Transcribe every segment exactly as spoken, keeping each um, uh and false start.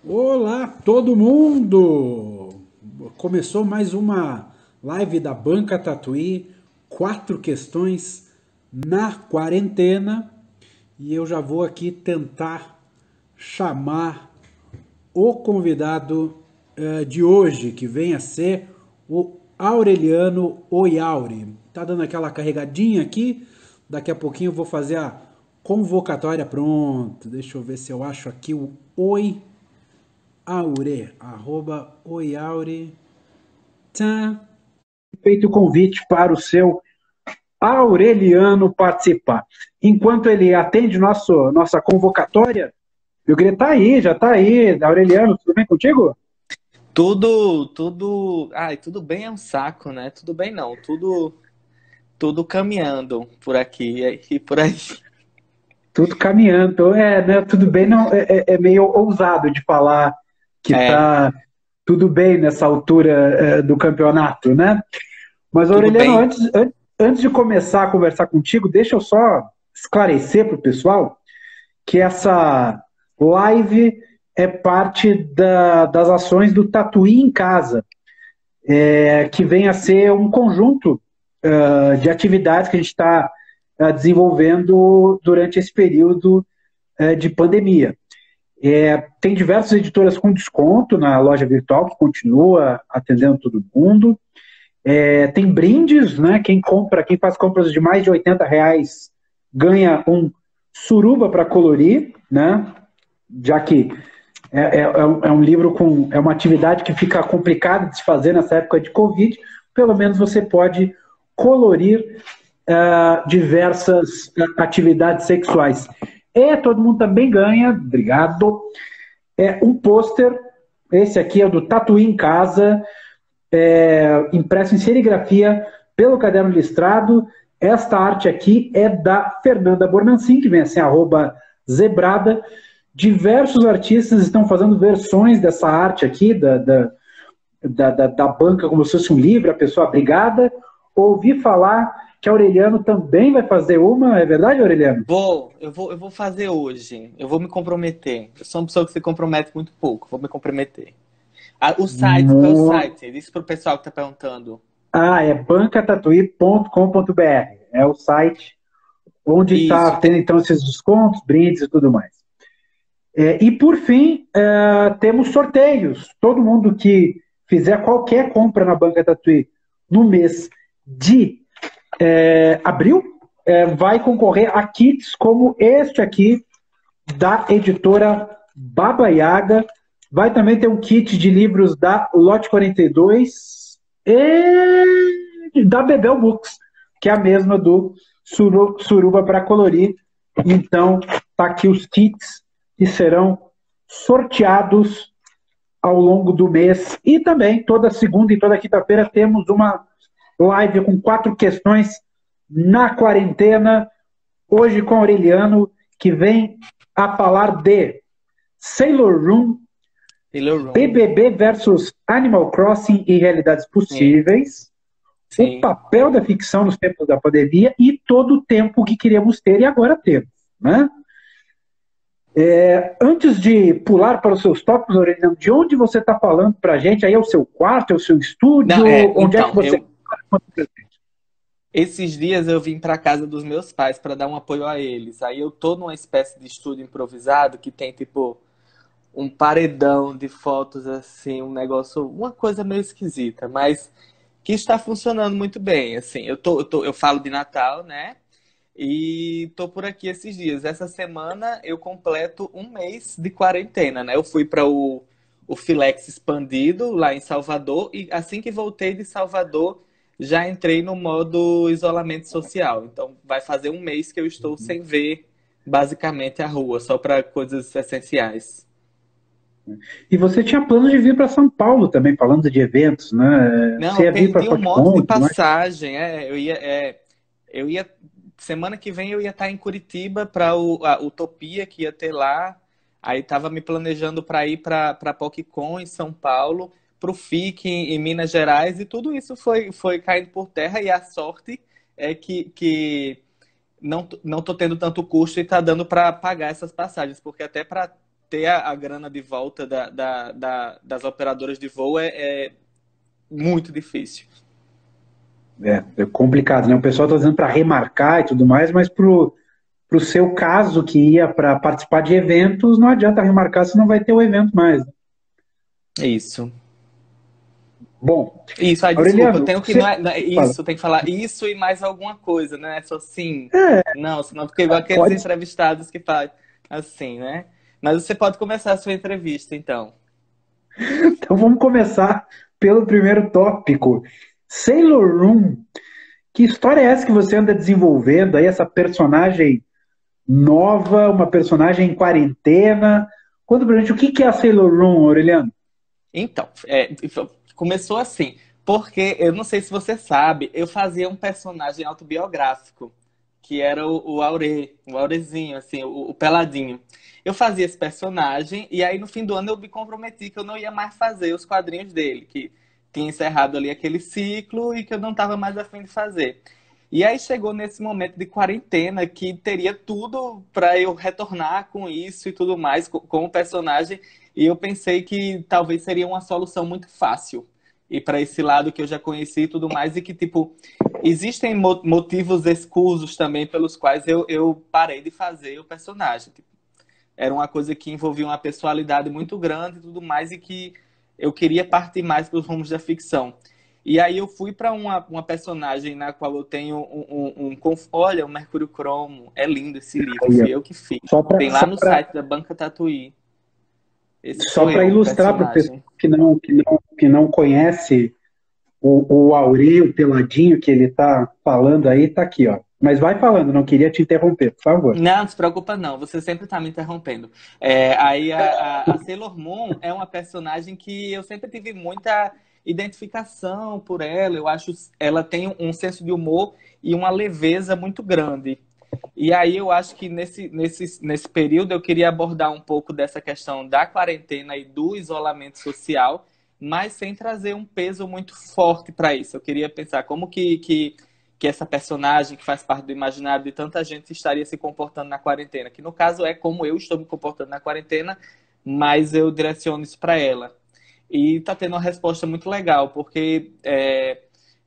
Olá, todo mundo! Começou mais uma live da Banca Tatuí, quatro questões na quarentena, e eu já vou aqui tentar chamar o convidado eh, de hoje, que vem a ser o Aureliano Oiauri. Tá dando aquela carregadinha aqui, daqui a pouquinho eu vou fazer a convocatória. Pronto, deixa eu ver se eu acho aqui o Oi Aure, arroba oiaure. Tá. Feito o convite para o seu Aureliano participar. Enquanto ele atende nosso, nossa convocatória, eu queria estar aí, já está aí. Aureliano, tudo bem contigo? Tudo, tudo, ai, tudo bem é um saco, né? Tudo bem não, tudo, tudo caminhando por aqui e por aí. Tudo caminhando. Então, é, né, tudo bem, não, é, é é meio ousado de falar que É, está tudo bem nessa altura é, do campeonato, né? Mas, tudo Aureliano, bem. antes, an- antes de começar a conversar contigo, deixa eu só esclarecer para o pessoal que essa live é parte da- das ações do Tatuí em Casa, é, que vem a ser um conjunto ah, de atividades que a gente está desenvolvendo durante esse período eh, de pandemia. É, tem diversas editoras com desconto na loja virtual, que continua atendendo todo mundo. É, tem brindes, né? Quem compra, quem faz compras de mais de oitenta reais ganha um suruba para colorir, né? Já que é, é, é um, é um livro com. É uma atividade que fica complicada de se fazer nessa época de Covid, pelo menos você pode colorir uh, diversas uh, atividades sexuais. E todo mundo também ganha, obrigado, é um pôster. Esse aqui é do Tatuí em Casa, é, impresso em serigrafia pelo Caderno Listrado. Esta arte aqui é da Fernanda Bornancin, que vem assim, arroba zebrada. Diversos artistas estão fazendo versões dessa arte aqui, da, da, da, da, da banca, como se fosse um livro, a pessoa obrigada. Ouvi falar que Aureliano também vai fazer uma, é verdade, Aureliano? Vou, eu vou, eu vou fazer hoje. Eu vou me comprometer. Eu sou uma pessoa que se compromete muito pouco. Vou me comprometer. Ah, o site, qual é o site? Diz pro pessoal que tá perguntando. Ah, é banca tatuí ponto com ponto br. É o site onde está Isso. tendo então esses descontos, brindes e tudo mais. É, e por fim, é, temos sorteios. Todo mundo que fizer qualquer compra na Banca Tatuí no mês de é, abril é, vai concorrer a kits como este aqui da editora Baba Yaga. Vai também ter um kit de livros da Lote quarenta e dois e da Bebel Books, que é a mesma do Suru, Suruba para colorir. Então, tá aqui os kits que serão sorteados ao longo do mês. E também, toda segunda e toda quinta-feira, temos uma live com quatro questões na quarentena. Hoje com Aureliano, que vem a falar de Sailor Room, Taylor Room. B B B versus Animal Crossing e realidades Sim, possíveis, o sim. papel da ficção nos tempos da pandemia e todo o tempo que queríamos ter e agora temos, né? É, antes de pular para os seus tópicos, Aureliano, de onde você está falando para a gente? Aí é o seu quarto, é o seu Não, estúdio? é, Onde é que então, você eu esses dias eu vim para casa dos meus pais para dar um apoio a eles. Aí eu tô numa espécie de estúdio improvisado que tem tipo um paredão de fotos assim, um negócio, uma coisa meio esquisita, mas que está funcionando muito bem, assim. Eu tô, eu tô, eu falo de Natal, né? E tô por aqui esses dias. Essa semana eu completo um mês de quarentena, né? Eu fui para o o Filex expandido lá em Salvador e assim que voltei de Salvador já entrei no modo isolamento social. Então vai fazer um mês que eu estou sem ver basicamente a rua, só para coisas essenciais. E você tinha planos de vir para São Paulo também, falando de eventos, né? Não, Você eu ia vir para perdi um monte Foticon de e tudo mais. passagem. É, eu ia, é, eu ia, semana que vem eu ia estar em Curitiba para a Utopia que ia ter lá. Aí estava me planejando para ir para para PocCon em São Paulo, para o FIC em, em Minas Gerais e tudo isso foi foi caindo por terra e a sorte é que, que não não tô tendo tanto custo e está dando para pagar essas passagens, porque até para ter a, a grana de volta da, da, da- das operadoras de voo é, é muito difícil. É, é complicado, né? O pessoal está dizendo para remarcar e tudo mais, mas pro, pro seu caso que ia para participar de eventos, não adianta remarcar, você não vai ter o evento mais. Isso. Bom, Isso, aí desculpa, eu Aureliano, tenho que. Não você é, não é fala. isso, tem que falar isso e mais alguma coisa, né? É só sim. É, Não, senão fica igual aqueles pode. entrevistados que fazem assim, né? Mas você pode começar a sua entrevista, então. Então vamos começar pelo primeiro tópico. Sailor Moon, que história é essa que você anda desenvolvendo aí, essa personagem nova, uma personagem em quarentena? Conta pra gente o que que é a Sailor Moon, Aureliano. Então, é, começou assim, porque eu não sei se você sabe, eu fazia um personagem autobiográfico, que era o, o Aure, o Aurezinho, assim, o, o Peladinho. Eu fazia esse personagem, e aí no fim do ano eu me comprometi que eu não ia mais fazer os quadrinhos dele, que tinha encerrado ali aquele ciclo e que eu não estava mais afim de fazer. E aí chegou nesse momento de quarentena que teria tudo para eu retornar com isso e tudo mais, com, com o personagem. E eu pensei que talvez seria uma solução muito fácil ir para esse lado que eu já conheci e tudo mais, e que, tipo, existem mo- motivos escusos também pelos quais eu, eu parei de fazer o personagem. Tipo, era uma coisa que envolvia uma pessoalidade muito grande e tudo mais, e que eu queria partir mais para os rumos da ficção. E aí eu fui para uma, uma personagem na qual eu tenho um, um, um conf- olha, o Mercúrio Cromo. É lindo esse livro, Aí, ó. fui eu que fiz. Só para Tem lá no site da Banca Tatuí. Esse só sou para eu, o ilustrar para o pessoal personagem. que não, que não, que não conhece o, o Auri, o Peladinho que ele está falando aí, tá aqui, ó. Mas vai falando, não queria te interromper, por favor. Não, não se preocupa não, você sempre tá me interrompendo. É, aí a, a, a Sailor Moon é uma personagem que eu sempre tive muita identificação por ela. Eu acho ela tem um senso de humor e uma leveza muito grande. E aí eu acho que nesse, nesse, nesse período eu queria abordar um pouco dessa questão da quarentena e do isolamento social, mas sem trazer um peso muito forte para isso. Eu queria pensar como que, que, que essa personagem que faz parte do imaginário de tanta gente estaria se comportando na quarentena, que no caso é como eu estou me comportando na quarentena, mas eu direciono isso para ela. E tá tendo uma resposta muito legal, porque é,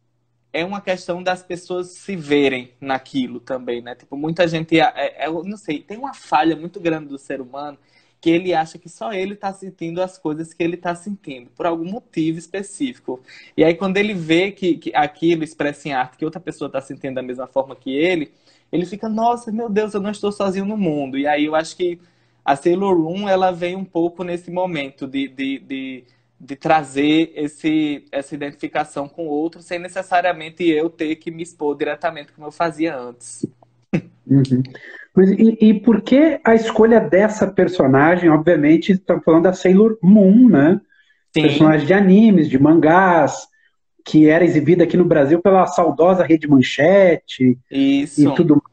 é uma questão das pessoas se verem naquilo também, né? Tipo, muita gente, é, é, eu não sei, tem uma falha muito grande do ser humano que ele acha que só ele está sentindo as coisas que ele está sentindo, por algum motivo específico. E aí, quando ele vê que, que aquilo expressa em arte, que outra pessoa está sentindo da mesma forma que ele, ele fica, nossa, meu Deus, eu não estou sozinho no mundo. E aí eu acho que a Sailor Moon, ela vem um pouco nesse momento de, de, de de trazer esse, essa identificação com o outro sem necessariamente eu ter que me expor diretamente como eu fazia antes. Uhum. Mas e, e por que a escolha dessa personagem? Obviamente, estamos falando da Sailor Moon, né? Sim, Personagem de animes, de mangás, que era exibida aqui no Brasil pela saudosa Rede Manchete e isso. tudo.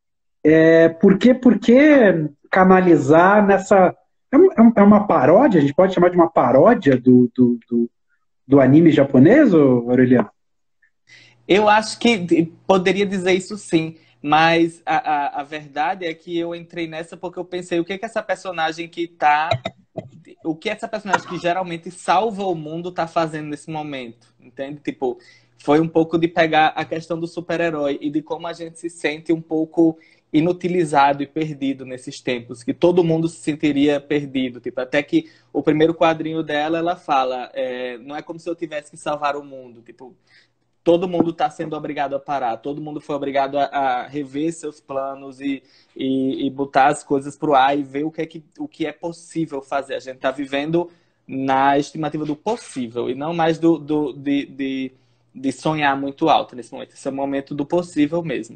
É, por que, por que canalizar nessa. É um- é um- é uma paródia? A gente pode chamar de uma paródia do, do, do, do anime japonês, ô, Aureliano? Eu acho que poderia dizer isso sim, mas a, a, a verdade é que eu entrei nessa porque eu pensei o que que essa personagem que tá. O que essa personagem que geralmente salva o mundo tá fazendo nesse momento, entende? Tipo, foi um pouco de pegar a questão do super-herói e de como a gente se sente um pouco inutilizado e perdido nesses tempos, que todo mundo se sentiria perdido. Tipo, até que o primeiro quadrinho dela, ela fala, é, não é como se eu tivesse que salvar o mundo, tipo, todo mundo está sendo obrigado a parar, todo mundo foi obrigado a, a rever seus planos e, e, e botar as coisas para o ar e ver o que, é que, o que é possível fazer. A gente está vivendo na estimativa do possível e não mais do, do, de, de, de sonhar muito alto nesse momento. Esse é o momento do possível mesmo.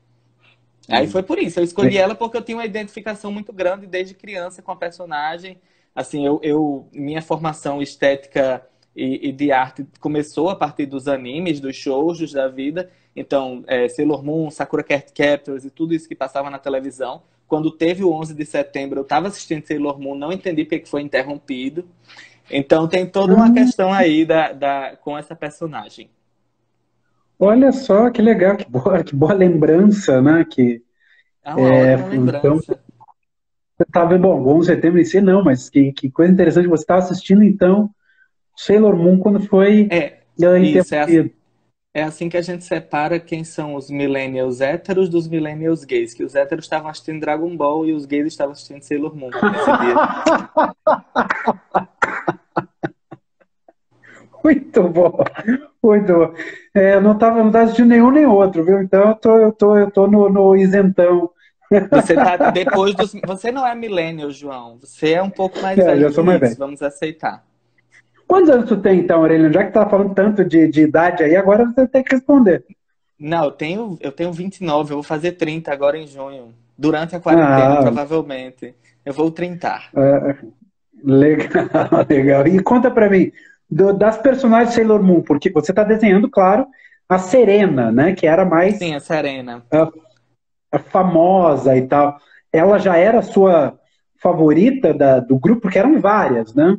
Aí foi por isso, eu escolhi ela porque eu tinha uma identificação muito grande desde criança com a personagem. Assim, eu, eu minha formação estética e, e de arte começou a partir dos animes, dos shoujos da vida. Então, é, Sailor Moon, Sakura Card Captors e tudo isso que passava na televisão. Quando teve o onze de setembro, eu estava assistindo Sailor Moon, não entendi porque que foi interrompido. Então, tem toda uma Hum, questão aí da, da, com essa personagem. olha só que legal, que boa, que boa lembrança, né? Que, É uma é, ótima então, lembrança. Você tá vendo, bom, onze de setembro em si não, mas que, que coisa interessante, você estava assistindo então Sailor Moon quando foi É, uh, isso, é, as- interrompido. é assim que a gente separa quem são os millennials héteros dos millennials gays, que os héteros estavam assistindo Dragon Ball e os gays estavam assistindo Sailor Moon nesse dia. Muito bom, muito bom. É, eu não estava não tava assistindo nenhum nem outro, viu? Então eu tô, eu tô, eu tô no, no isentão. Você tá depois dos. Você não é millennial, João. Você é um pouco mais É, velho já que sou mais isso. velho. Vamos aceitar. Quantos anos tu tem então, Aureliano? Já que tá falando tanto de, de idade aí, agora você tem que responder. Não, eu tenho, eu tenho vinte e nove, eu vou fazer trinta agora em junho. Durante a quarentena, Ah, provavelmente. Eu vou trintar. é, legal, legal. E conta pra mim, do- das personagens de Sailor Moon, porque você tá desenhando, claro, a Serena, né? Que era mais Sim, a Serena. a famosa e tal. Ela já era a sua favorita da- do grupo, porque eram várias, né?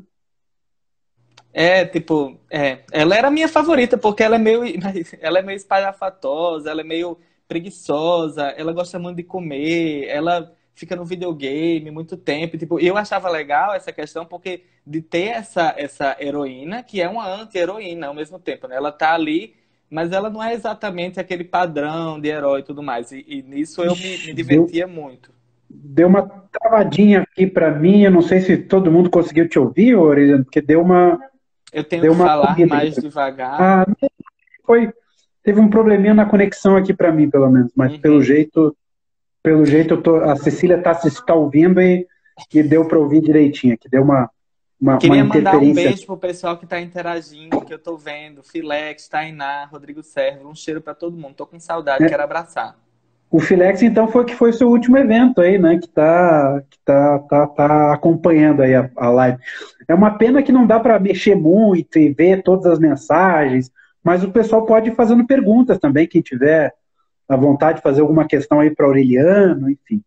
É, tipo, é, ela era a minha favorita, porque ela é meio, ela é meio espalhafatosa, ela é meio preguiçosa, ela gosta muito de comer, ela fica no videogame muito tempo, tipo, eu achava legal essa questão porque de ter essa essa heroína que é uma anti-heroína ao mesmo tempo, né? Ela tá ali, mas ela não é exatamente aquele padrão de herói e tudo mais. E, e nisso eu me, me Ixi, deu, divertia muito. deu uma travadinha aqui para mim. Eu não sei se todo mundo conseguiu te ouvir, Orelhano, porque deu uma, Eu tenho deu que uma falar sumida aqui mais pra mim. devagar. Ah, foi, teve um probleminha na conexão aqui para mim, pelo menos, mas pelo Uhum. jeito, pelo jeito eu tô, a Cecília está tá tá ouvindo e, e deu para ouvir direitinho aqui, deu uma, uma, uma Queria mandar um interferência. beijo pro pessoal que tá interagindo, que eu tô vendo. Filex, Tainá, Rodrigo Sérgio. Um cheiro pra todo mundo. Tô com saudade, quero abraçar. O Filex, então, foi que foi o seu último evento aí, né? Que tá, que tá, tá, tá acompanhando aí a, a live. É uma pena que não dá para mexer muito e ver todas as mensagens, mas o pessoal pode ir fazendo perguntas também, quem tiver a vontade de fazer alguma questão aí para Aureliano, enfim.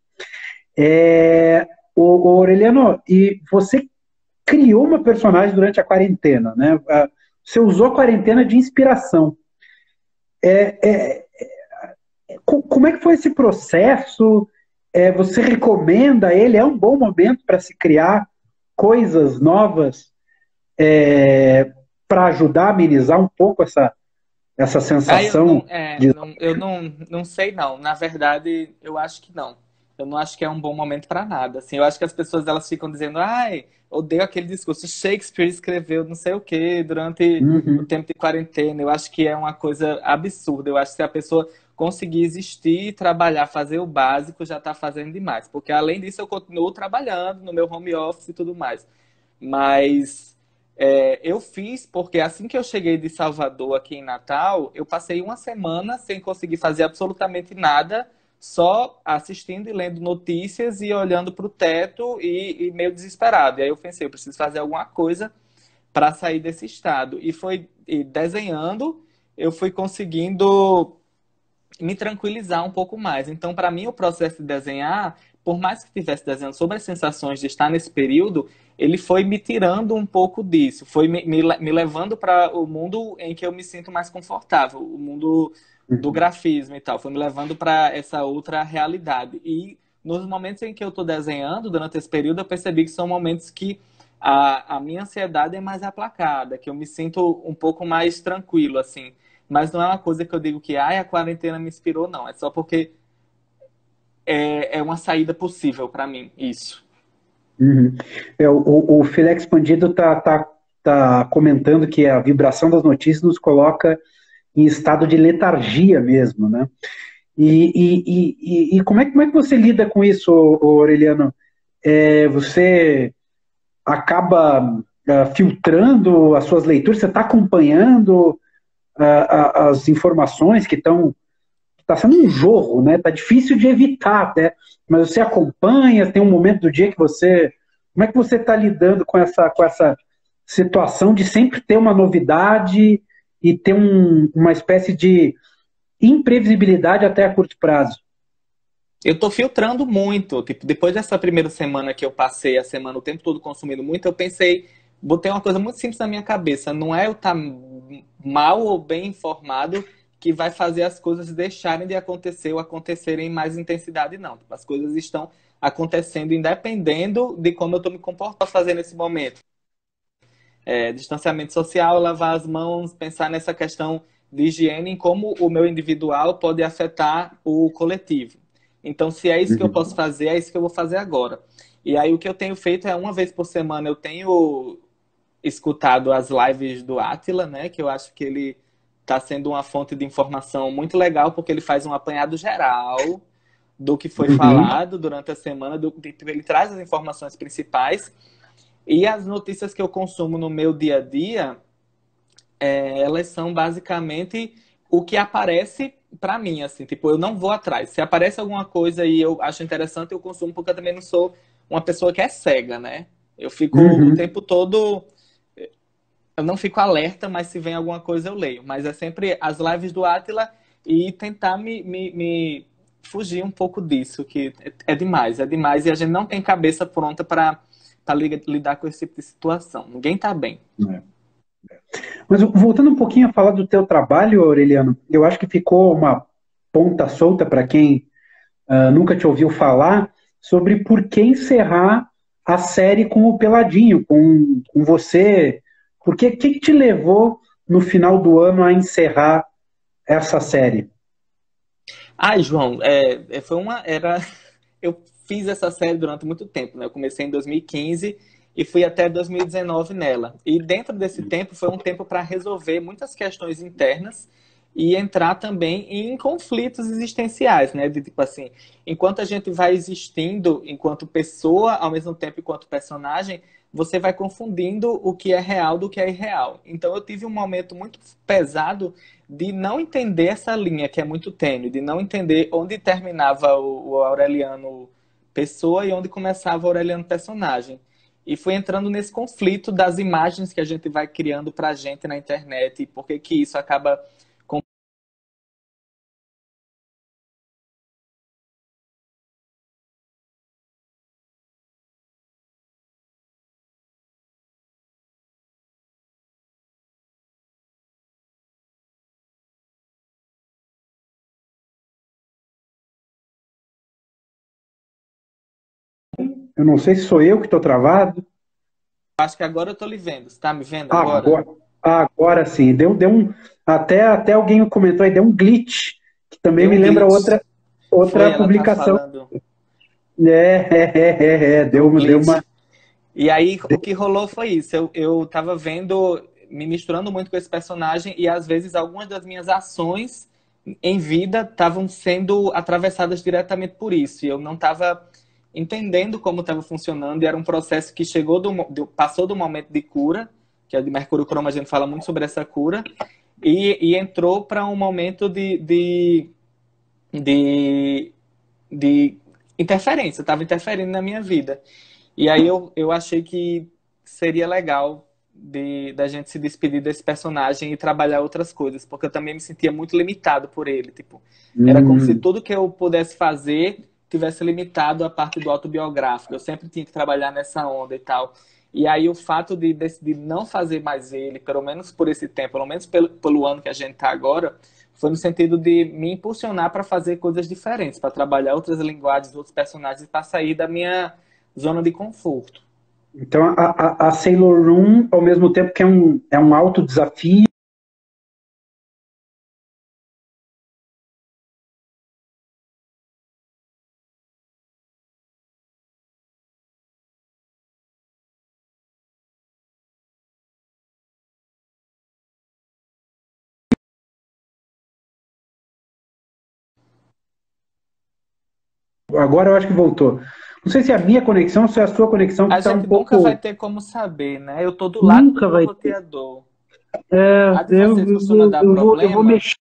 É, o, o Aureliano, e você criou uma personagem durante a quarentena, né? Ah, você usou a quarentena de inspiração. É, é, Co- Como é que foi esse processo? É, você recomenda ele? É um bom momento para se criar coisas novas é, para ajudar a amenizar um pouco essa, essa Ah, eu não, sensação é, de. não, eu não, não sei não. Na verdade, eu acho que não. Eu não acho que é um bom momento para nada. Assim, eu acho que as pessoas elas ficam dizendo, ai, odeio aquele discurso. Shakespeare escreveu não sei o quê durante o Uhum, tempo de quarentena. Eu acho que é uma coisa absurda. Eu acho que se a pessoa conseguir existir, trabalhar, fazer o básico, já está fazendo demais. Porque além disso, eu continuo trabalhando no meu home office e tudo mais. Mas é, eu fiz porque assim que eu cheguei de Salvador aqui em Natal, eu passei uma semana sem conseguir fazer absolutamente nada, só assistindo e lendo notícias e olhando para o teto e, e meio desesperado. E aí eu pensei, eu preciso fazer alguma coisa para sair desse estado. E foi e desenhando, eu fui conseguindo me tranquilizar um pouco mais. Então, para mim, o processo de desenhar, por mais que estivesse desenhando sobre as sensações de estar nesse período, ele foi me tirando um pouco disso, foi me, me, me levando para o mundo em que eu me sinto mais confortável, o mundo do uhum, grafismo e tal, foi me levando para essa outra realidade. E nos momentos em que eu estou desenhando, durante esse período, eu percebi que são momentos que a, a minha ansiedade é mais aplacada, que eu me sinto um pouco mais tranquilo, assim. Mas não é uma coisa que eu digo que ai, a quarentena me inspirou, não. É só porque é, é uma saída possível para mim, isso. uhum. É, o, o, o Filex Expandido está tá, tá comentando que a vibração das notícias nos coloca em estado de letargia mesmo, né? E, e, e, e, e como, é, como é que você lida com isso, Aureliano? É, você acaba uh, filtrando as suas leituras, você está acompanhando uh, as informações que estão. Está sendo um jorro, né? Está difícil de evitar até, mas você acompanha, tem um momento do dia que você. Como é que você está lidando com essa, com essa situação de sempre ter uma novidade e ter um, uma espécie de imprevisibilidade até a curto prazo? Eu tô filtrando muito. Tipo, depois dessa primeira semana que eu passei a semana o tempo todo consumindo muito, eu pensei, botei uma coisa muito simples na minha cabeça. Não é eu estar mal ou bem informado que vai fazer as coisas deixarem de acontecer ou acontecerem em mais intensidade, não. Tipo, as coisas estão acontecendo independendo de como eu estou me comportando fazer nesse momento. É, distanciamento social, lavar as mãos, pensar nessa questão de higiene, em como o meu individual pode afetar o coletivo. Então, se é isso que eu posso fazer, é isso que eu vou fazer agora. E aí, o que eu tenho feito é, uma vez por semana, eu tenho escutado as lives do Átila, né? Que eu acho que ele está sendo uma fonte de informação muito legal, porque ele faz um apanhado geral do que foi Uhum. falado durante a semana, do, ele traz as informações principais, e as notícias que eu consumo no meu dia a dia, é, elas são basicamente o que aparece para mim, assim, tipo, eu não vou atrás. Se aparece alguma coisa e eu acho interessante, eu consumo, porque eu também não sou uma pessoa que é cega, né? Eu fico o Uhum. tempo todo, eu não fico alerta, mas se vem alguma coisa eu leio. Mas é sempre as lives do Átila e tentar me, me, me fugir um pouco disso, que é demais, é demais, e a gente não tem cabeça pronta para lidar com esse tipo de situação. Ninguém tá bem. É. Mas voltando um pouquinho a falar do teu trabalho, Aureliano, eu acho que ficou uma ponta solta para quem uh, nunca te ouviu falar sobre por que encerrar a série com o Peladinho, com, com você. Por que, que que te levou no final do ano a encerrar essa série? Ai, João, é, é, foi uma. Era, eu fiz essa série durante muito tempo, né? Eu comecei em dois mil e quinze e fui até dois mil e dezenove nela. E dentro desse tempo foi um tempo para resolver muitas questões internas e entrar também em conflitos existenciais, né? De tipo assim, enquanto a gente vai existindo enquanto pessoa, ao mesmo tempo enquanto personagem, você vai confundindo o que é real do que é irreal. Então eu tive um momento muito pesado de não entender essa linha que é muito tênue, de não entender onde terminava o, o Aureliano pessoa e onde começava o Aureliano personagem. E fui entrando nesse conflito das imagens que a gente vai criando pra gente na internet, e por que que isso acaba com... Eu não sei se sou eu que estou travado. Acho que agora eu tô lhe vendo. Você tá me vendo agora? Agora, agora sim, deu, deu um. Até, até alguém comentou aí, deu um glitch, que também Deu me um lembra glitch. outra, Foi, outra ela tá publicação. falando É, é, é, é, é, do deu, deu uma. glitch. E aí, o que rolou foi isso. Eu, eu tava vendo, me misturando muito com esse personagem, e às vezes algumas das minhas ações em vida estavam sendo atravessadas diretamente por isso. E eu não estava entendendo como estava funcionando, e era um processo que chegou do, do, passou do momento de cura, que é de Mercúrio Cromo, a gente fala muito sobre essa cura, e, e entrou para um momento de, de, de, de interferência, estava interferindo na minha vida. E aí eu, eu achei que seria legal de da gente se despedir desse personagem e trabalhar outras coisas, porque eu também me sentia muito limitado por ele, tipo, era como se Hum, tudo que eu pudesse fazer tivesse limitado a parte do autobiográfico. Eu sempre tinha que trabalhar nessa onda e tal. E aí o fato de decidir não fazer mais ele, pelo menos por esse tempo, pelo menos pelo, pelo ano que a gente está agora, foi no sentido de me impulsionar para fazer coisas diferentes, para trabalhar outras linguagens, outros personagens, para sair da minha zona de conforto. então, a, a, a Sailor Moon, ao mesmo tempo que é um, é um alto desafio, agora eu acho que voltou. Não sei se é a minha conexão ou se é a sua conexão que A está um gente nunca vai pouco. ter como saber, né? Eu tô do lado do Nunca meu vai ter. roteador. É, A de eu, vocês costuma eu, dar eu, vou, eu vou problema? mexer.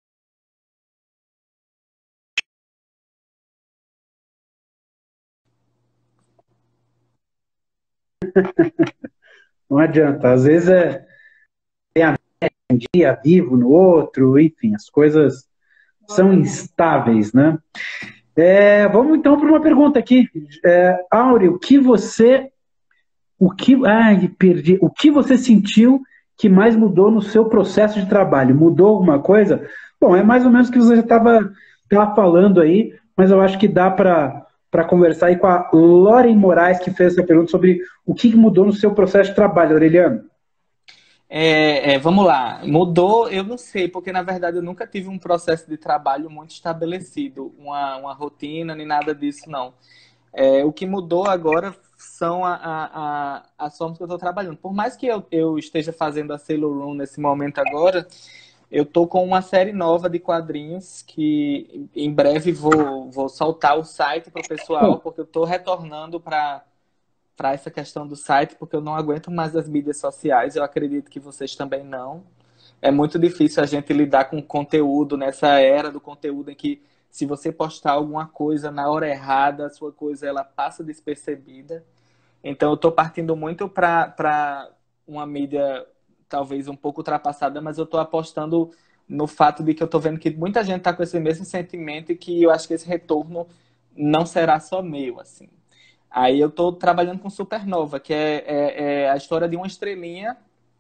Não adianta. Às vezes é tem a um dia vivo no outro, enfim, as coisas são instáveis, né? É, vamos então para uma pergunta aqui. É, Áureo, o que você. O que. Ai, perdi. O que você sentiu que mais mudou no seu processo de trabalho? Mudou alguma coisa? Bom, é mais ou menos o que você já estava falando aí, mas eu acho que dá para para conversar aí com a Loren Moraes, que fez essa pergunta sobre o que mudou no seu processo de trabalho, Aureliano. É, é, vamos lá, mudou, eu não sei, porque na verdade eu nunca tive um processo de trabalho muito estabelecido, uma, uma rotina, nem nada disso, não. É, o que mudou agora são a, a, a, as formas que eu estou trabalhando. Por mais que eu, eu esteja fazendo a Sailor Room nesse momento agora, eu estou com uma série nova de quadrinhos que em breve vou, vou soltar o site para o pessoal, porque eu estou retornando para para essa questão do site, porque eu não aguento mais as mídias sociais, eu acredito que vocês também não. É muito difícil a gente lidar com conteúdo nessa era do conteúdo em que se você postar alguma coisa na hora errada, a sua coisa ela passa despercebida. Então eu estou partindo muito para uma mídia talvez um pouco ultrapassada, mas eu estou apostando no fato de que eu estou vendo que muita gente está com esse mesmo sentimento e que eu acho que esse retorno não será só meu, assim. Aí eu estou trabalhando com Supernova, que é, é, é a história de uma estrelinha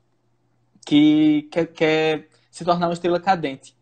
que quer, quer se tornar uma estrela cadente.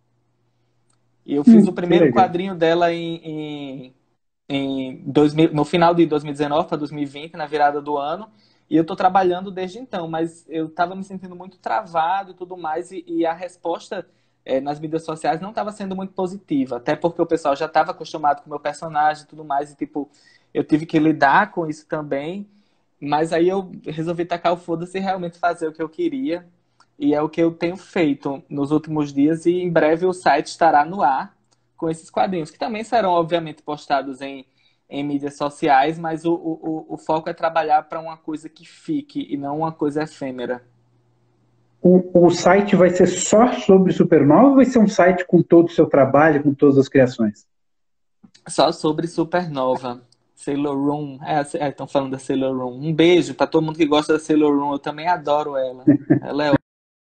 E eu fiz Hum, o que primeiro legal. quadrinho dela em, em, em dois mil, no final de dois mil e dezenove para dois mil e vinte, na virada do ano. E eu estou trabalhando desde então, mas eu estava me sentindo muito travado e tudo mais, e, e a resposta é, nas mídias sociais não estava sendo muito positiva, até porque o pessoal já estava acostumado com o meu personagem e tudo mais, e tipo, eu tive que lidar com isso também, mas aí eu resolvi tacar o foda-se e realmente fazer o que eu queria, e é o que eu tenho feito nos últimos dias, e em breve o site estará no ar com esses quadrinhos, que também serão, obviamente, postados em, em mídias sociais, mas o, o, o foco é trabalhar para uma coisa que fique e não uma coisa efêmera. O, o site vai ser só sobre Supernova ou vai ser um site com todo o seu trabalho, com todas as criações? Só sobre Supernova. Sailor Room. É, estão falando da Sailor Room. Um beijo para todo mundo que gosta da Sailor Room. Eu também adoro ela. Ela é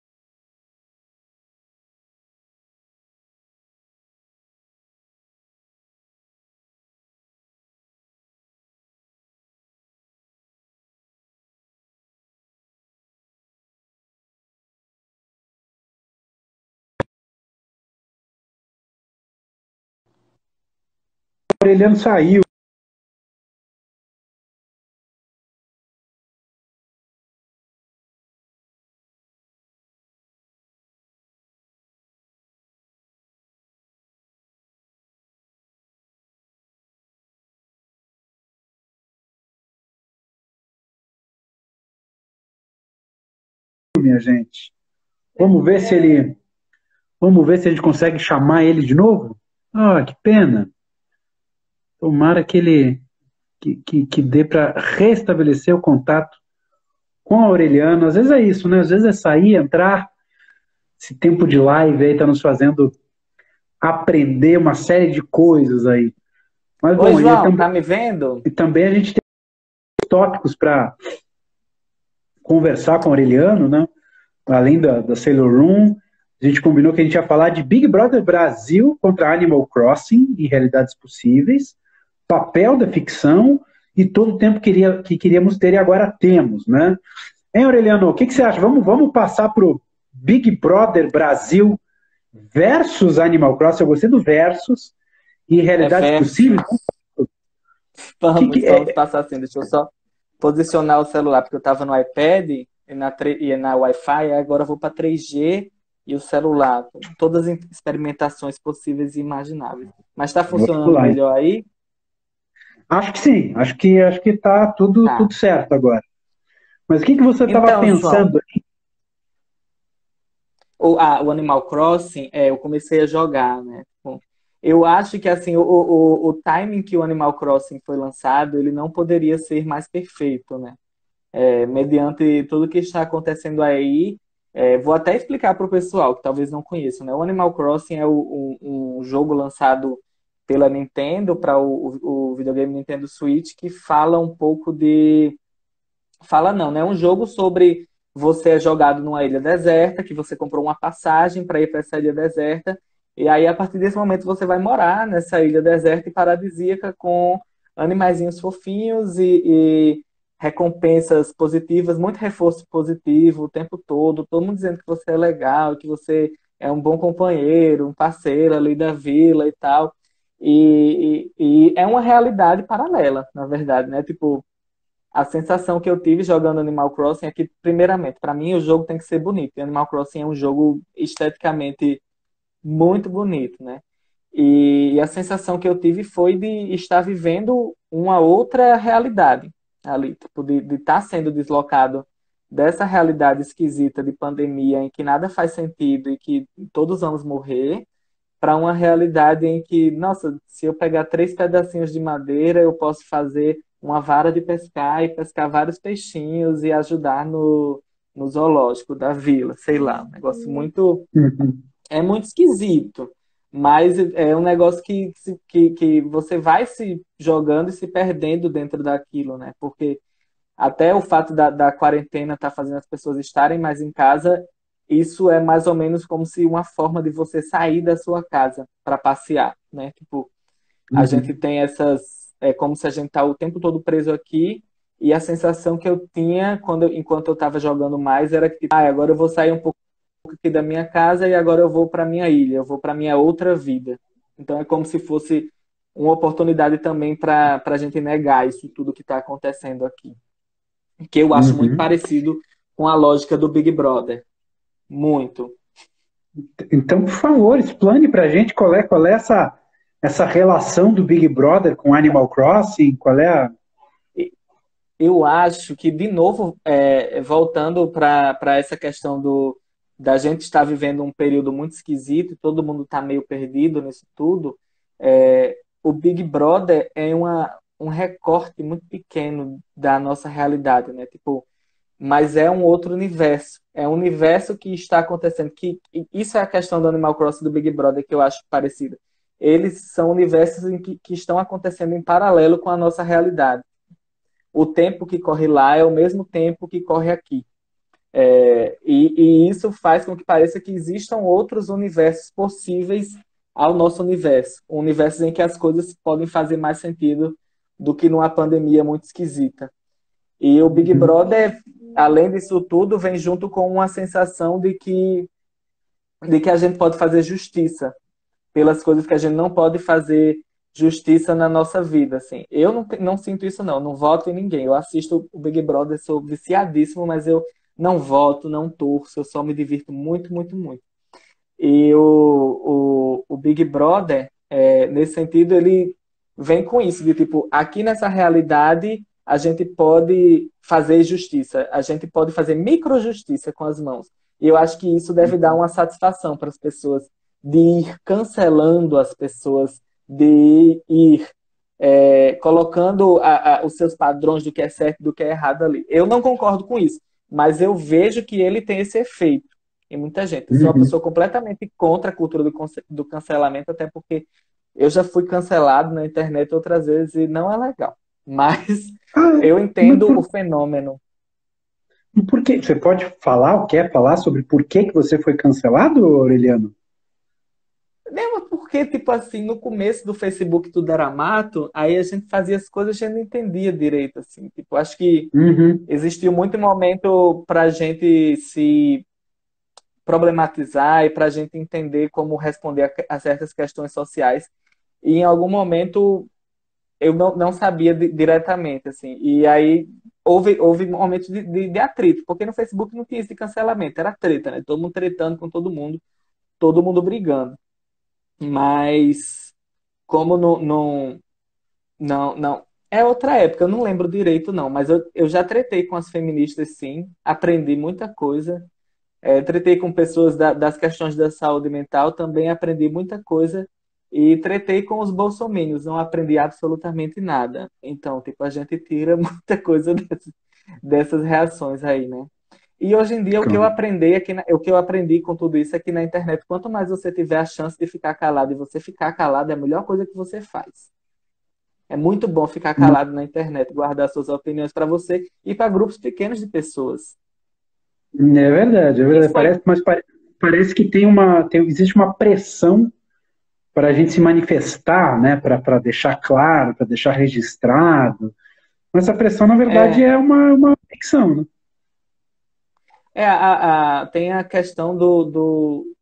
O Aureliano saiu, minha gente. Vamos ver se ele. Vamos ver se a gente consegue chamar ele de novo? Ah, que pena. Tomara que ele que, que, que dê para restabelecer o contato com a Aureliano. Às vezes é isso, né? Às vezes é sair, entrar. Esse tempo de live aí está nos fazendo aprender uma série de coisas aí. Mas Oi, bom, e João, também, tá me vendo? e também a gente tem tópicos para conversar com o Aureliano, né? Além da, da Sailor Room, a gente combinou que a gente ia falar de Big Brother Brasil contra Animal Crossing e realidades possíveis, papel da ficção e todo o tempo que, queria, que queríamos ter e agora temos, né? Hein, Aureliano, o que, que você acha? Vamos, vamos passar para o Big Brother Brasil versus Animal Crossing. Eu gostei do versus e É realidades possíveis. versus. Que, Vamos, que vamos é, passar assim. Deixa eu só posicionar o celular, porque eu tava no iPad e na, tre- e na Wi-Fi, agora eu vou para três G e o celular. Todas as experimentações possíveis e imagináveis. Mas está vamos funcionando lá. melhor aí? Acho que sim, acho que acho que está tudo, Tá. tudo certo agora. Mas o que, que você estava Então, João, pensando? o, ah, o Animal Crossing, é, eu comecei a jogar, né? Tipo, eu acho que assim, o, o, o timing que o Animal Crossing foi lançado, ele não poderia ser mais perfeito, né? É, mediante tudo que está acontecendo aí, é, vou até explicar para o pessoal que talvez não conheça, né? O Animal Crossing é o- um, um jogo lançado pela Nintendo para o, o, o videogame Nintendo Switch que fala um pouco de fala não, né? É um jogo sobre você é jogado numa ilha deserta, que você comprou uma passagem para ir para essa ilha deserta, e aí a partir desse momento você vai morar nessa ilha deserta e paradisíaca com animaizinhos fofinhos e, e recompensas positivas, muito reforço positivo o tempo todo, todo mundo dizendo que você é legal, que você é um bom companheiro, um parceiro ali da vila e tal. E, e, e é uma realidade paralela, na verdade, né? Tipo, a sensação que eu tive jogando Animal Crossing é que, primeiramente, para mim o jogo tem que ser bonito. E Animal Crossing é um jogo esteticamente muito bonito, né? E a sensação que eu tive foi de estar vivendo uma outra realidade ali, tipo, de de estar sendo deslocado dessa realidade esquisita de pandemia em que nada faz sentido e que todos vamos morrer, para uma realidade em que, nossa, se eu pegar três pedacinhos de madeira, eu posso fazer uma vara de pescar e pescar vários peixinhos e ajudar no, no zoológico da vila, sei lá, um negócio muito Uhum. é muito esquisito, mas é um negócio que, se- que, que você vai se jogando e se perdendo dentro daquilo, né? Porque até o fato da, da quarentena estar fazendo as pessoas estarem mais em casa, isso é mais ou menos como se uma forma de você sair da sua casa para passear, né? Tipo, a gente Uhum. tem essas. É como se a gente tá o tempo todo preso aqui. E a sensação que eu tinha quando eu- enquanto eu estava jogando mais era que, ah, agora eu vou sair um pouco aqui da minha casa e agora eu vou para minha ilha, eu vou para minha outra vida. Então é como se fosse uma oportunidade também para para a gente negar isso tudo que está acontecendo aqui, que eu acho muito Uhum. parecido com a lógica do Big Brother, muito. Então, por favor, explane para a gente qual é, qual é essa, essa relação do Big Brother com Animal Crossing, qual é a... E eu acho que, de novo, é, voltando para para essa questão do da gente estar vivendo um período muito esquisito e todo mundo está meio perdido nisso tudo, é, o Big Brother é uma, um recorte muito pequeno da nossa realidade, né? Tipo, mas é um outro universo. É um universo que está acontecendo. Que, isso é a questão do Animal Crossing e do Big Brother que eu acho parecida. Eles são universos em que, que estão acontecendo em paralelo com a nossa realidade. O tempo que corre lá é o mesmo tempo que corre aqui. É, e, e isso faz com que pareça que existam outros universos possíveis ao nosso universo. Universos em que as coisas podem fazer mais sentido do que numa pandemia muito esquisita. E o Big Uhum. Brother, além disso tudo, vem junto com uma sensação de que, de que a gente pode fazer justiça pelas coisas que a gente não pode fazer justiça na nossa vida, assim. Eu não, não sinto isso, não. Não voto em ninguém. Eu assisto o Big Brother, sou viciadíssimo, mas eu não voto, não torço, eu só me divirto muito, muito, muito. E o, o, o Big Brother, é, nesse sentido, ele vem com isso, de tipo, aqui nessa realidade a gente pode fazer justiça, a gente pode fazer microjustiça com as mãos. E eu acho que isso deve dar uma satisfação para as pessoas, de ir cancelando as pessoas, de ir é, colocando a, a, os seus padrões do que é certo e do que é errado ali. Eu não concordo com isso, mas eu vejo que ele tem esse efeito em muita gente. Eu sou uma Uhum. pessoa completamente contra a cultura do, do cancelamento, até porque eu já fui cancelado na internet outras vezes e não é legal. Mas Ah, eu mas entendo por, o fenômeno. por quê? Você pode falar ou quer falar sobre por que que você foi cancelado, Aureliano? Lembra porque, tipo assim, no começo do Facebook tudo era mato, aí a gente fazia as coisas e a gente não entendia direito, assim. Tipo, acho que Uhum. existiu muito momento para a gente se problematizar e para a gente entender como responder a, a certas questões sociais. E em algum momento eu não, não sabia di- diretamente, assim. E aí houve, houve momentos de, de, de atrito, porque no Facebook não tinha esse cancelamento, era treta, né? Todo mundo tretando com todo mundo, todo mundo brigando. Mas como não, não, não, não. É outra época, eu não lembro direito, não, mas eu, eu já tretei com as feministas, sim, aprendi muita coisa. É, tretei com pessoas da- das questões da saúde mental, também aprendi muita coisa. E tretei com os bolsominions, não aprendi absolutamente nada. Então, tipo, a gente tira muita coisa desse- dessas reações aí, né? E hoje em dia o que eu Claro. aprendi aqui na- o que eu aprendi com tudo isso é que na internet, quanto mais você tiver a chance de ficar calado e você ficar calado, é a melhor coisa que você faz. É muito bom ficar Não, calado na internet, guardar suas opiniões para você e para grupos pequenos de pessoas. é verdade, é E verdade. foi Parece, mas pare- parece que tem uma, tem, existe uma pressão para a gente se manifestar, né? Para para deixar claro, para deixar registrado. Mas essa pressão, na verdade, é, é uma, uma ficção, né? É, a, a- tem a questão do, do,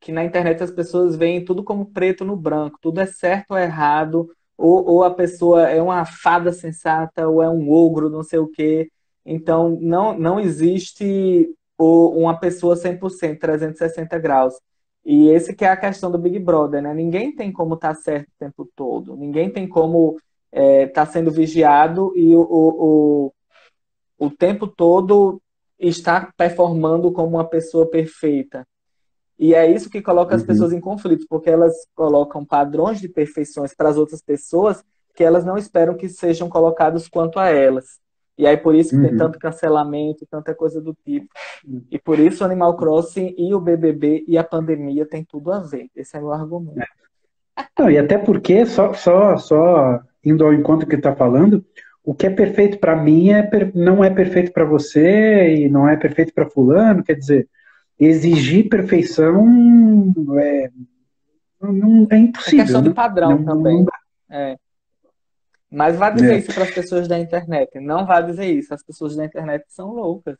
que na internet as pessoas veem tudo como preto no branco, tudo é certo ou errado, ou, ou a pessoa é uma fada sensata, ou é um ogro, não sei o quê. Então, não, não existe o- uma pessoa cem por cento, trezentos e sessenta graus. E esse que é a questão do Big Brother, né? Ninguém tem como estar certo o tempo todo. Ninguém tem como estar sendo vigiado e o, o, o, o tempo todo estar performando como uma pessoa perfeita. E é isso que coloca as Uhum, pessoas em conflito, porque elas colocam padrões de perfeições para as outras pessoas que elas não esperam que sejam colocados quanto a elas. E aí por isso que tem uhum. tanto cancelamento, tanta coisa do tipo. E por isso o Animal Crossing e o B B B e a pandemia tem tudo a ver. Esse é o meu argumento. Não, e até porque, só, só, só indo ao encontro que está falando, o que é perfeito para mim é, per- não é perfeito para você e não é perfeito para fulano. Quer dizer, exigir perfeição é, não, não- é É impossível, questão de né? Não, padrão não, não também. É. Mas vá dá. dizer É. isso para as pessoas da internet. Não vá dizer isso. As pessoas da internet são loucas.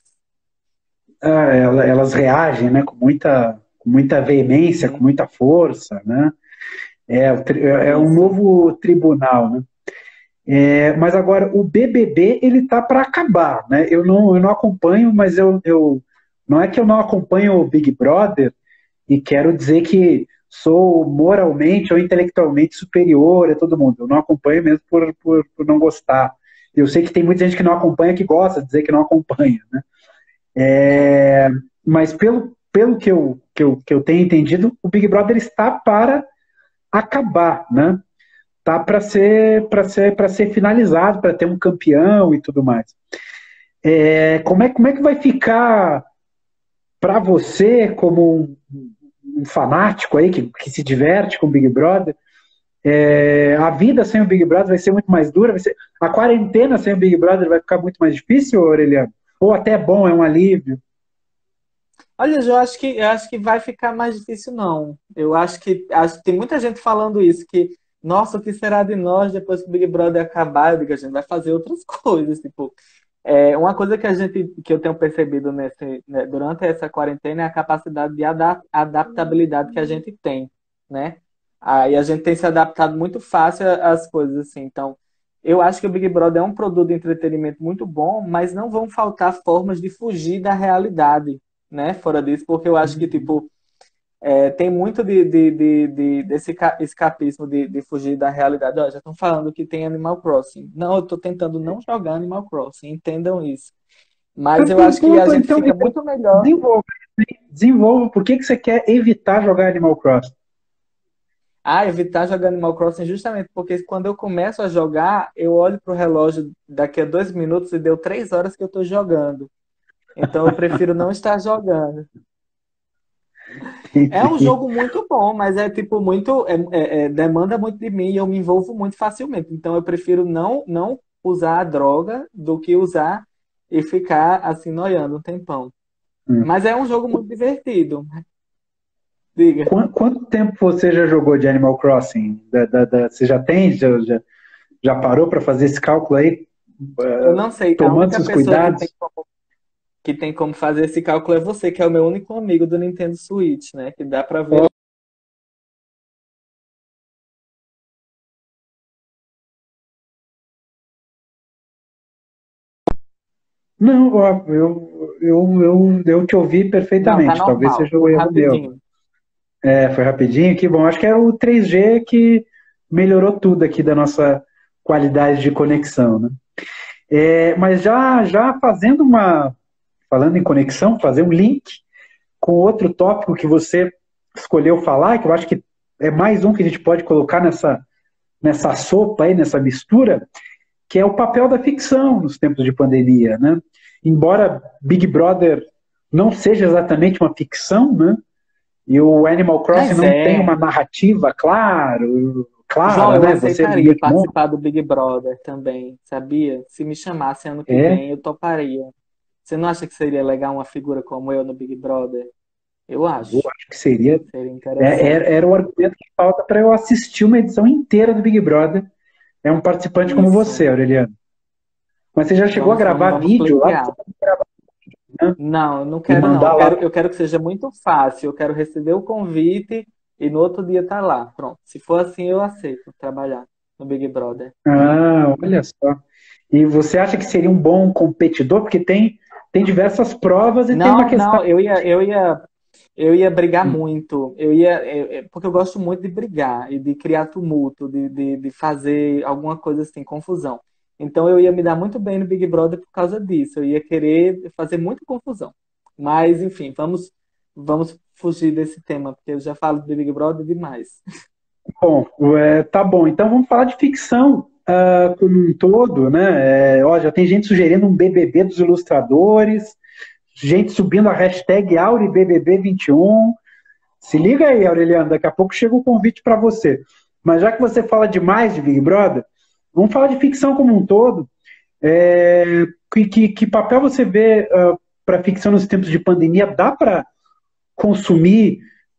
Ah, ela- elas reagem, né, com muita, com muita veemência, com Sim, muita força, né? É, o tri- é um isso. novo tribunal, né? É, mas agora o B B B ele tá para acabar, né? Eu não, eu não acompanho, mas eu, eu não é que eu não acompanho o Big Brother e quero dizer que sou moralmente ou intelectualmente superior a todo mundo. Eu não acompanho mesmo por, por, por não gostar. Eu sei que tem muita gente que não acompanha que gosta de dizer que não acompanha, né? É. É, mas pelo, pelo que, eu, que, eu, que eu tenho entendido, o Big Brother está para acabar, né? Tá para ser para ser para ser finalizado, para ter um campeão e tudo mais. É, como é como é que vai ficar para você como um, um fanático aí que, que se diverte com o Big Brother? É, a vida sem o Big Brother vai ser muito mais dura, vai ser, a quarentena sem o Big Brother vai ficar muito mais difícil, Aureliano? Ou até bom, é um alívio? Olha, eu acho que eu acho que vai ficar mais difícil, não. Eu acho que acho que tem muita gente falando isso, que, nossa, o que será de nós depois que o Big Brother acabar? Eu digo, a gente vai fazer outras coisas, tipo, é, uma coisa que a gente que eu tenho percebido nesse, né, durante essa quarentena é a capacidade de ada- adaptabilidade que a gente tem, né? Aí a gente tem se adaptado muito fácil às coisas assim. Então, eu acho que o Big Brother é um produto de entretenimento muito bom, mas não vão faltar formas de fugir da realidade, né? Fora disso, porque eu acho que, tipo, é, tem muito de, de, de, de- desse ca- escapismo de, de fugir da realidade. Ó, já estão falando que tem Animal Crossing. Não, eu estou tentando não jogar Animal Crossing, entendam isso. Mas eu acho que a gente Então, fica então muito melhor. desenvolva, desenvolva. Por que, que você quer evitar jogar Animal Crossing? Ah, evitar jogar Animal Crossing justamente porque quando eu começo a jogar, eu olho pro relógio daqui a dois minutos e deu três horas que eu estou jogando. Então eu prefiro não estar jogando. É um jogo muito bom, mas é tipo muito é, é- é- demanda muito de mim e eu me envolvo muito facilmente. Então eu prefiro não não usar a droga do que usar e ficar assim noiando um tempão. Mas é um jogo muito divertido. Diga. Qu- Quanto tempo você já jogou de Animal Crossing? Da- da- da- você já tem? Já, já, já parou para fazer esse cálculo aí? Eu não sei, a Tomando única seus pessoa que tem cuidados? como, que tem como fazer esse cálculo é você, que é o meu único amigo do Nintendo Switch, né? Que dá pra ver. Não, ó, eu, eu, eu, eu te ouvi Não, tá perfeitamente. Talvez normal, seja o foi erro meu. rapidinho. É, foi rapidinho, que bom. Acho que é o três G que melhorou tudo aqui da nossa qualidade de conexão, né? É, mas já, já fazendo uma, falando em conexão, fazer um link com outro tópico que você escolheu falar, que eu acho que é mais um que a gente pode colocar nessa, nessa sopa aí, nessa mistura, que é o papel da ficção nos tempos de pandemia, né? Embora Big Brother não seja exatamente uma ficção, né? E o Animal Crossing Mas não tem uma é. narrativa claro, João, clara, eu né? Você aceitaria meio que monta. participar do Big Brother também, sabia? Se me chamasse ano que É, vem, eu toparia. Você não acha que seria legal uma figura como eu no Big Brother? Eu eu acho. acho que seria. Seria É, era, interessante. era o argumento que falta para eu assistir uma edição inteira do Big Brother. É um participante como Isso. você, Aureliano. Mas você já chegou a Vamos, vamos, gravar vamos vídeo lá? pleitear. Não, eu não E quero não. Eu mandar lá. quero, eu quero que seja muito fácil. Eu quero receber o convite e no outro dia tá lá. Pronto. Se for assim, eu aceito trabalhar no Big Brother. Ah, olha só. E você acha que seria um bom competidor? Porque tem, tem diversas provas e tem uma Não, questão. não, eu ia, eu ia, eu ia brigar muito. Eu ia, eu- eu- porque eu gosto muito de brigar e de criar tumulto, de, de, de fazer alguma coisa assim, confusão. Então eu ia me dar muito bem no Big Brother por causa disso. Eu ia querer fazer muita confusão. Mas, enfim, vamos, vamos fugir desse tema, porque eu já falo de Big Brother demais. Bom, é, tá bom. Então vamos falar de ficção ah, como um todo, né? É, ó, já tem gente sugerindo um B B B dos ilustradores, gente subindo a hashtag AuriBBB vinte e um. Se liga aí, Aureliano, daqui a pouco chega o convite para você. Mas já que você fala demais de Big Brother, vamos falar de ficção como um todo. É, que, que, que papel você vê para ficção nos tempos de pandemia? Dá para consumir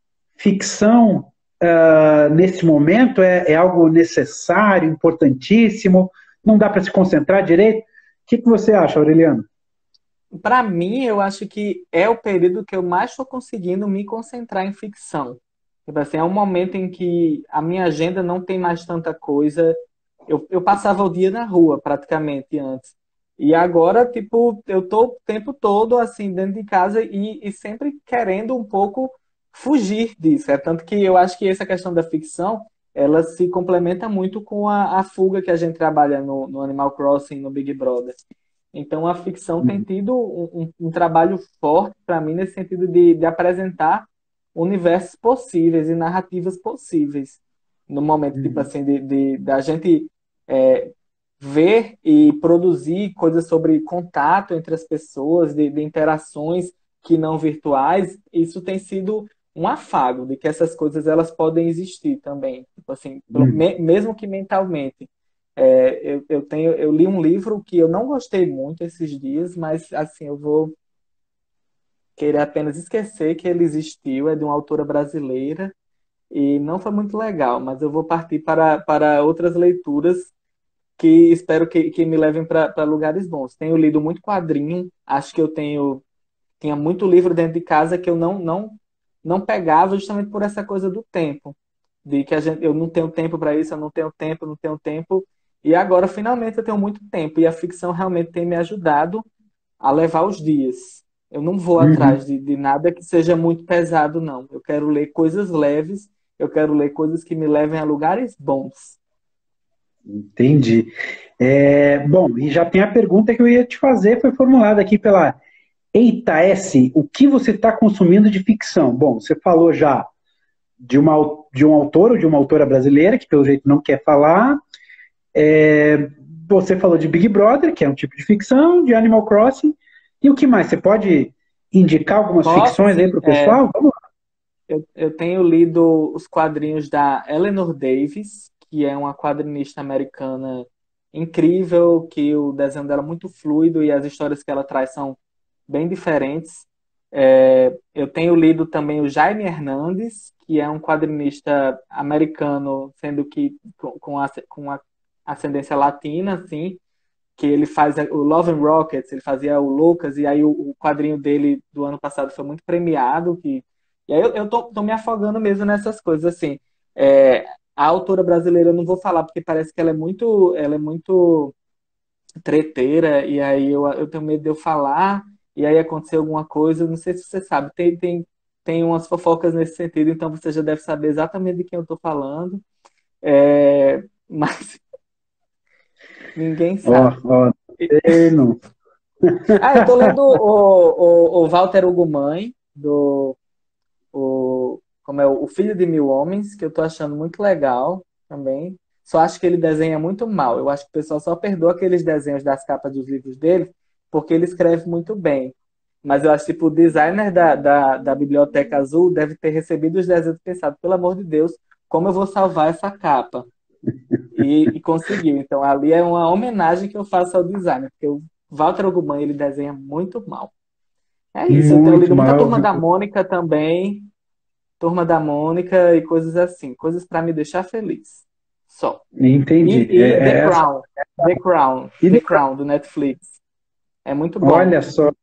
ficção ah, nesse momento? É, é algo necessário, importantíssimo? Não dá para se concentrar direito? O que, que você acha, Aureliano? Para mim, eu acho que é o período que eu mais estou conseguindo me concentrar em ficção. Tipo assim, é um momento em que a minha agenda não tem mais tanta coisa. Eu, eu passava o dia na rua, praticamente, antes. E agora, tipo, eu tô o tempo todo, assim, dentro de casa e, e sempre querendo um pouco fugir disso. É tanto que eu acho que essa questão da ficção, ela se complementa muito com a, a fuga que a gente trabalha no, no Animal Crossing, no Big Brother. Então, a ficção tem tido um, um- um trabalho forte para mim nesse sentido de, de apresentar universos possíveis e narrativas possíveis. No momento, tipo Uhum. assim, de, de, da gente é, ver e produzir coisas sobre contato entre as pessoas, de, de interações que não virtuais, isso tem sido um afago de que essas coisas elas podem existir também, tipo assim, pelo- Uhum. me- mesmo que mentalmente. É, eu, eu tenho, eu li um livro que eu não gostei muito esses dias, mas assim, eu vou querer apenas esquecer que ele existiu, é de uma autora brasileira e não foi muito legal, mas eu vou partir para, para outras leituras que espero que, que me levem para lugares bons. Tenho lido muito quadrinho, acho que eu tenho tinha muito livro dentro de casa que eu não não não pegava justamente por essa coisa do tempo, de que a gente, eu não tenho tempo para isso, eu não tenho tempo, eu não tenho tempo. E agora finalmente eu tenho muito tempo e a ficção realmente tem me ajudado a levar os dias. Eu não vou Uhum. atrás de, de nada que seja muito pesado, não. Eu quero ler coisas leves, eu quero ler coisas que me levem a lugares bons. Entendi. É, bom, e já tem a pergunta que eu ia te fazer, foi formulada aqui pela Eita S. O que você está consumindo de ficção? Bom, você falou já de, uma, de um autor ou de uma autora brasileira, que pelo jeito não quer falar. É, você falou de Big Brother, que é um tipo de ficção, de Animal Crossing. E o que mais? Você pode indicar algumas Posso, ficções aí sim. para o É, pessoal? Vamos lá. eu, eu tenho lido os quadrinhos da Eleanor Davis, que é uma quadrinista americana incrível, que o desenho dela é muito fluido e as histórias que ela traz são bem diferentes. É, eu tenho lido também o Jaime Hernandes, que é um quadrinista americano, sendo que com, com, a, com a ascendência latina, assim, que ele faz o Love and Rockets, ele fazia o Lucas, e aí o, o quadrinho dele do ano passado foi muito premiado, que, e aí eu, eu tô, tô me afogando mesmo nessas coisas, assim. É, a autora brasileira eu não vou falar, porque parece que ela é muito, ela é muito treteira, e aí eu, eu tenho medo de eu falar, e aí acontecer alguma coisa, não sei se você sabe, tem, tem, tem umas fofocas nesse sentido, então você já deve saber exatamente de quem eu tô falando, é, mas ninguém Ó, sabe. ó, não. Ah, eu tô lendo o, o, o Walter Hugo Mãe, do o, como é, o Filho de Mil Homens, que eu tô achando muito legal também. Só acho que ele desenha muito mal. Eu acho que o pessoal só perdoa aqueles desenhos das capas dos livros dele, porque ele escreve muito bem. Mas eu acho que tipo, o designer da, da, da Biblioteca Azul deve ter recebido os desenhos e pensado, pelo amor de Deus, como eu vou salvar essa capa? E, e conseguiu. Então ali é uma homenagem que eu faço ao designer, porque o Walter Ugumãe, ele desenha muito mal. É isso, eu tenho Muito lido muita mal, Turma viu? da Mônica também, Turma da Mônica e coisas assim, coisas para me deixar feliz. Só. Entendi. E, e É, The é essa. Crown, The Crown, E The de- Crown do Netflix. É muito bom. olha só.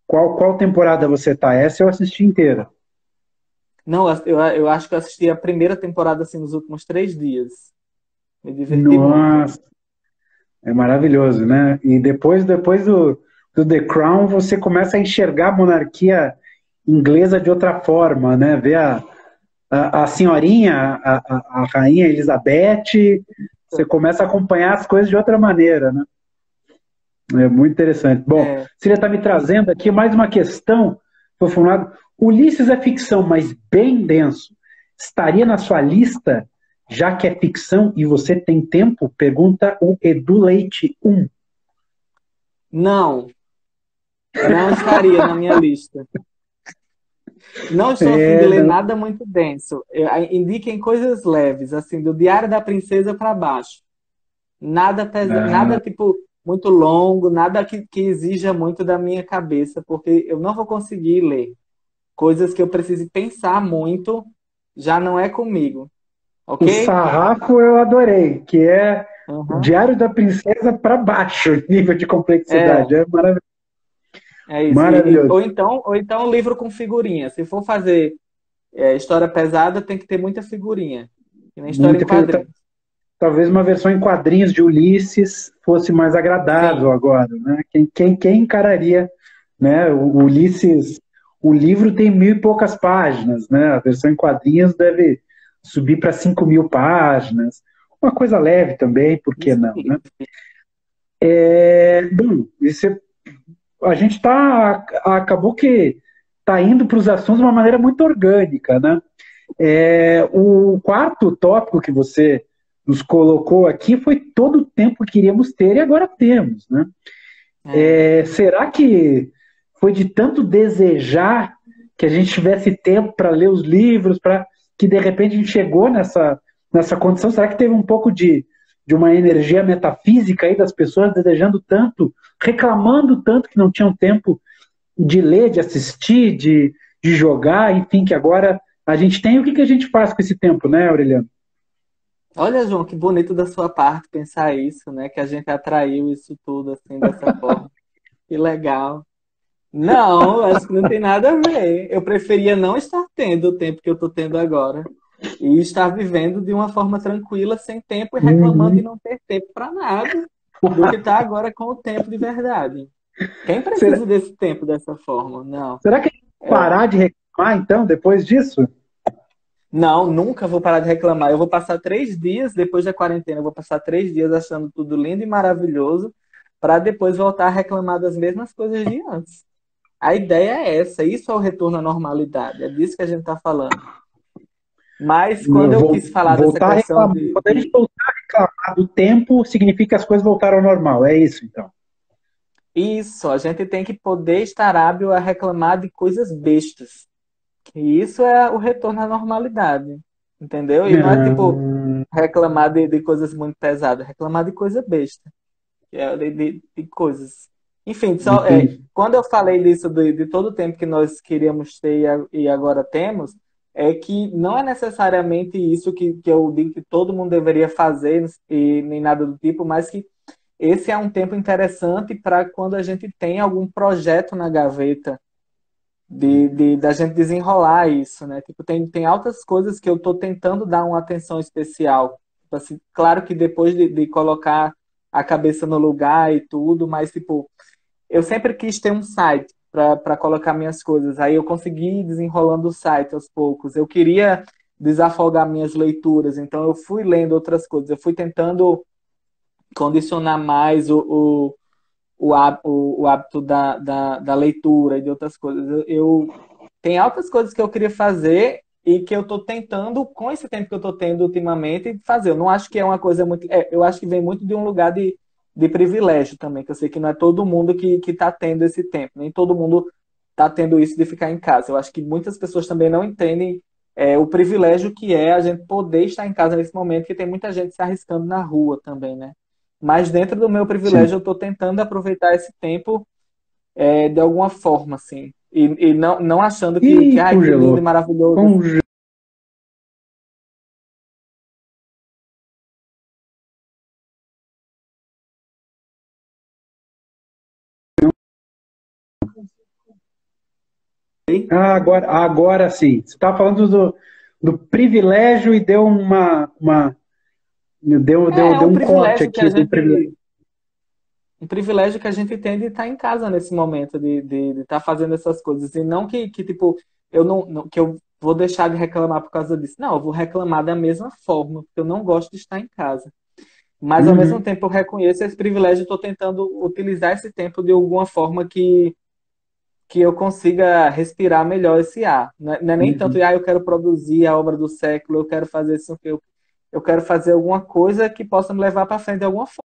Qual, qual temporada você tá? Essa eu assisti inteira. Não, eu, eu acho que eu assisti a primeira temporada assim nos últimos três dias. Me diverti muito. Nossa, é maravilhoso, né? E depois, depois do, do The Crown, você começa a enxergar a monarquia inglesa de outra forma, né? Ver a, a, a senhorinha, a, a, a rainha Elizabeth, você começa a acompanhar as coisas de outra maneira, né? É muito interessante. Bom, É, você está me trazendo aqui mais uma questão, foi formulado. Ulisses é ficção, mas bem denso. Estaria na sua lista, já que é ficção e você tem tempo? Pergunta o Edu Leite um. não, não estaria na minha lista. Não estou a fim de É, ler não. nada muito denso. Eu- Indiquem coisas leves, assim, do Diário da Princesa para baixo. Nada pesa, Ah, nada tipo muito longo, nada que, que exija muito da minha cabeça, porque eu não vou conseguir ler. Coisas que eu precise pensar muito, já não é comigo, o ok? sarrafo eu adorei, que é o Uhum. Diário da Princesa para baixo, nível de É, complexidade. É marav- é isso. E- e- maravilhoso. ou então, ou então um livro com figurinha. Se for fazer é, história pesada, tem que ter muita figurinha. Que nem história em Muita, quadrinhos. talvez uma versão em quadrinhos de Ulisses fosse mais agradável Sim, agora, né? Quem, quem, quem encararia, né? O, o Ulisses, o livro tem mil e poucas páginas, né? A versão em quadrinhos deve subir para cinco mil páginas. Uma coisa leve também, por que isso não, aí. né? É, bom, isso é- a gente está acabou que está indo para os assuntos de uma maneira muito orgânica, né? É, o quarto tópico que você nos colocou aqui foi todo o tempo que queríamos ter e agora temos, né? É. É, será que foi de tanto desejar que a gente tivesse tempo para ler os livros, para que de repente a gente chegou nessa, nessa condição? Será que teve um pouco de, de uma energia metafísica aí das pessoas desejando tanto, reclamando tanto que não tinham tempo de ler, de assistir, de, de jogar, enfim, que agora a gente tem? O que, que a gente faz com esse tempo, né, Aureliano? Olha, João, que bonito da sua parte pensar isso, né? Que a gente atraiu isso tudo assim dessa forma. Que legal. Não, acho que não tem nada a ver. Eu preferia não estar tendo o tempo que eu estou tendo agora e estar vivendo de uma forma tranquila, sem tempo e reclamando de Uhum. não ter tempo para nada, do que estar agora com o tempo de verdade. Quem Será, precisa desse tempo dessa forma? Não. será que a gente vai É, parar de reclamar, então, depois disso? não, nunca vou parar de reclamar. Eu vou passar três dias depois da quarentena, eu vou passar três dias achando tudo lindo e maravilhoso, para depois voltar a reclamar das mesmas coisas de antes. A ideia é essa, isso é o retorno à normalidade, é disso que a gente está falando. Mas quando eu Vol- quis falar dessa Voltar a questão reclamar. de, Quando a gente de voltar a reclamar do tempo, significa que as coisas voltaram ao normal. É isso, então. isso, a gente tem que poder estar hábil a reclamar de coisas bestas. E isso é o retorno à normalidade, entendeu? E não é tipo Ah, reclamar de, de coisas muito pesadas, reclamar de coisa besta, que é de, de, de coisas. Enfim, só, é, entendi. quando eu falei disso de, de todo o tempo que nós queríamos ter e, a- e agora temos, é que não é necessariamente isso que, que eu digo que todo mundo deveria fazer e nem nada do tipo, mas que esse é um tempo interessante para quando a gente tem algum projeto na gaveta de, de da gente desenrolar isso, né? Tipo, tem, tem altas coisas que eu estou tentando dar uma atenção especial. Tipo assim, claro que depois de, de colocar a cabeça no lugar e tudo, mas tipo, eu sempre quis ter um site para colocar minhas coisas. Aí eu consegui ir desenrolando o site aos poucos. Eu queria desafogar minhas leituras, então eu fui lendo outras coisas. Eu fui tentando condicionar mais o, o, o, há- o, o hábito da, da, da leitura e de outras coisas. Eu, eu tem altas coisas que eu queria fazer e que eu estou tentando, com esse tempo que eu estou tendo ultimamente, fazer. Eu não acho que é uma coisa muito. É, eu acho que vem muito de um lugar de, de privilégio também, que eu sei que não é todo mundo que que está tendo esse tempo, nem todo mundo está tendo isso de ficar em casa. Eu acho que muitas pessoas também não entendem é, o privilégio que é a gente poder estar em casa nesse momento, que tem muita gente se arriscando na rua também, né? Mas dentro do meu Sim. privilégio, eu estou tentando aproveitar esse tempo é, de alguma forma, assim. E, e não, não achando que, que, Ih, ai, que lindo e congelou. maravilhoso. Congelou. Ah, agora, agora sim. Você estava falando do, do privilégio e deu uma, uma deu, deu, É, é deu um um corte privilégio que aqui a do privilégio. gente, um privilégio que a gente tem de estar em casa nesse momento, de de de estar fazendo essas coisas. E não que, que tipo, eu não, não- que eu vou deixar de reclamar por causa disso. Não, eu vou reclamar da mesma forma, porque eu não gosto de estar em casa. Mas ao mesmo Uhum, tempo eu reconheço esse privilégio e estou tentando utilizar esse tempo de alguma forma que, que eu consiga respirar melhor esse ar. Não é, não é nem tanto, uhum. ah, eu quero produzir a obra do século, eu quero fazer isso, eu, eu quero fazer alguma coisa que possa me levar para frente de alguma